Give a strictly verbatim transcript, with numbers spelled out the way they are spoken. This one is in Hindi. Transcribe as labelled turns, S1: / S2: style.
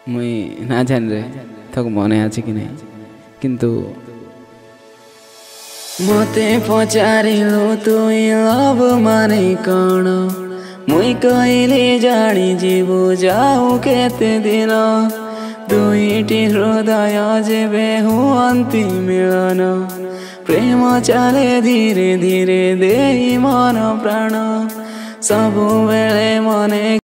S1: मुई ना जान रे थक मने आछि कि नहीं किंतु मते पचारिलु तुई लव माने कण मुई कहली जानी जीवु जाऊ केते दिन दुईटी हृदय जेबे हुअंती मिलन प्रेम चले धीरे धीरे देई मन प्राण सबु बेले मने